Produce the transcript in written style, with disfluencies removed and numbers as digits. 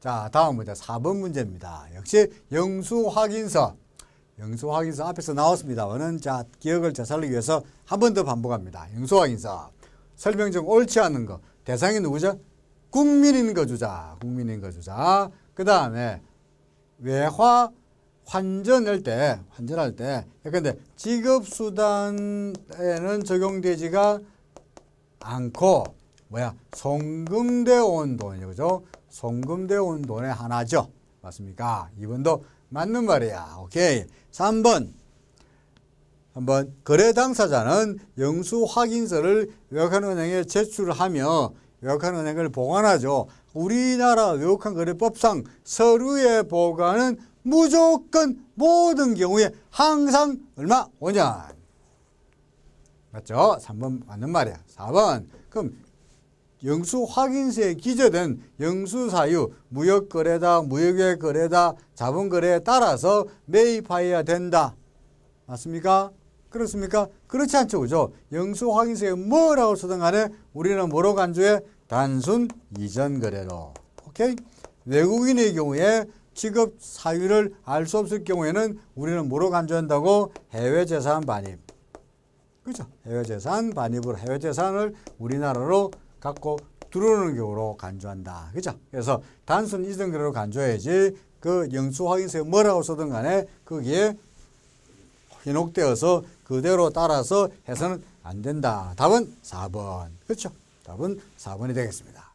자, 다음 문제 4번 문제입니다. 역시 영수확인서. 영수확인서 앞에서 나왔습니다만은 자, 기억을 되살리기 위해서 한 번 더 반복합니다. 영수확인서. 설명 중 옳지 않은 거. 대상이 누구죠? 국민인 거 주자. 국민인 거 주자. 그 다음에 외화 환전할 때, 근데 지급수단에는 적용되지가 않고, 송금되어 온 돈이죠. 그죠? 송금되어 온 돈의 하나죠. 맞습니까? 2번도 맞는 말이야. 오케이. 3번. 한번 거래 당사자는 영수 확인서를 외국한은행에 제출하며 외국한은행을 보관하죠. 우리나라 외국한거래법상 서류의 보관은 무조건 모든 경우에 항상 얼마? 5년. 맞죠? 3번 맞는 말이야. 4번. 그럼 영수 확인서에 기재된 영수사유, 무역거래다, 무역의 거래다, 자본거래에 따라서 매입하여야 된다. 맞습니까? 그렇습니까? 그렇지 않죠. 그죠? 영수 확인서에 뭐라고 쓰든 간에 우리는 뭐로 간주해? 단순 이전 거래로. 오케이? 외국인의 경우에 지급 사유를 알 수 없을 경우에는 우리는 뭐로 간주한다고? 해외재산 반입. 그죠? 해외재산 반입으로 해외재산을 우리나라로 갖고 들어오는 경우로 간주한다. 그죠? 그래서 단순 이전 거래로 간주해야지 그 영수 확인서에 뭐라고 쓰든 간에 거기에 현혹되어서 그대로 따라서 해서는 안 된다. 답은 4번. 그렇죠? 답은 4번이 되겠습니다.